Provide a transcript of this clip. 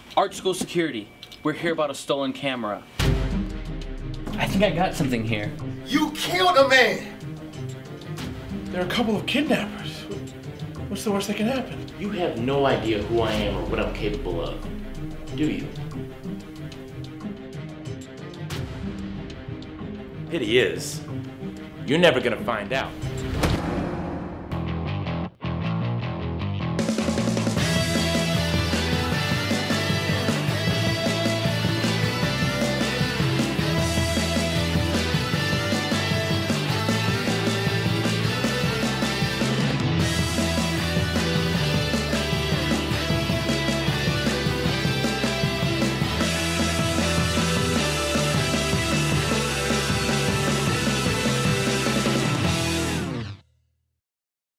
Art School Security. We're here about a stolen camera. I think I got something here. You killed a man! There are a couple of kidnappers. What's the worst that can happen? You have no idea who I am or what I'm capable of, do you? It is. You're never gonna find out.